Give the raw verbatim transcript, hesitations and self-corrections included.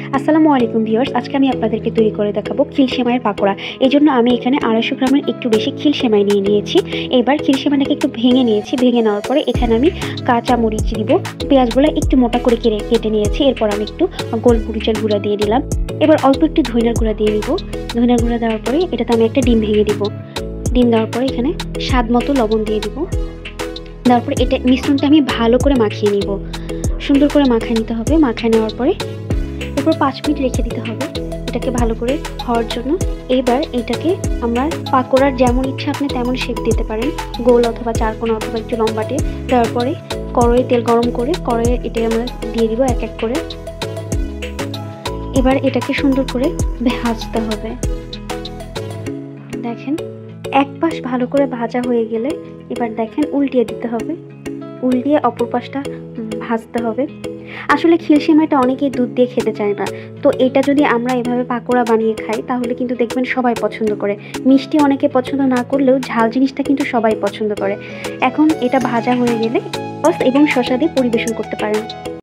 আসসালামু আলাইকুম ভিউয়ার্স, আজকে আমি আপনাদেরকে তৈরি করে দেখাবো খিল সেমাইয়ের পাকোড়া। এই জন্য আমি এখানে আড়াইশো গ্রামের একটু বেশি খিল সেমাই নিয়ে নিয়েছি। এবার খিল সেমাইটাকে একটু ভেঙে নিয়েছি। ভেঙে নেওয়ার পরে এখানে আমি কাঁচা মরিচ দিব, পেঁয়াজগুলো একটু মোটা করে কেটে কেটে নিয়েছি। এরপর আমি একটু গোলমরিচের গুঁড়া দিয়ে দিলাম। এবার অল্প একটু ধনিয়ার গুঁড়া দিয়ে দিব। ধনিয়ার গুঁড়া দেওয়ার পরে এটাতে আমি একটা ডিম ভেঙে দিব। ডিম দেওয়ার পরে এখানে স্বাদ মতো লবণ দিয়ে দিব। দেওয়ার পরে এটা মিশ্রণটা আমি ভালো করে মাখিয়ে নিব। সুন্দর করে মাখিয়ে নিতে হবে। মাখিয়ে নেওয়ার পরে এরপর পাঁচ মিনিট রেখে দিতে হবে এটাকে ভালো করে হওয়ার জন্য। এবার এটাকে আমরা পাকোড়ার যেমন ইচ্ছা আপনি তেমন শেপ দিতে পারেন, গোল অথবা চারকোনা অথবা একটু লম্বাটে। দেওয়ার পরে কড়াইয়ে তেল গরম করে কড়াইয়ে এটা আমরা দিয়ে দিব এক এক করে। এবার এটাকে সুন্দর করে ভাজতে হবে। দেখেন এক পাশ ভালো করে ভাজা হয়ে গেলে এবার দেখেন উল্টিয়ে দিতে হবে। উল্টিয়ে অপর পাশটা ভাজতে হবে। আসলে খিল সেমাইটা অনেকেই দুধ দিয়ে খেতে চায় না, তো এটা যদি আমরা এভাবে পাকোড়া বানিয়ে খাই তাহলে কিন্তু দেখবেন সবাই পছন্দ করে। মিষ্টি অনেকে পছন্দ না করলেও ঝাল জিনিসটা কিন্তু সবাই পছন্দ করে। এখন এটা ভাজা হয়ে গেলে এবং শসা দিয়ে পরিবেশন করতে পারেন।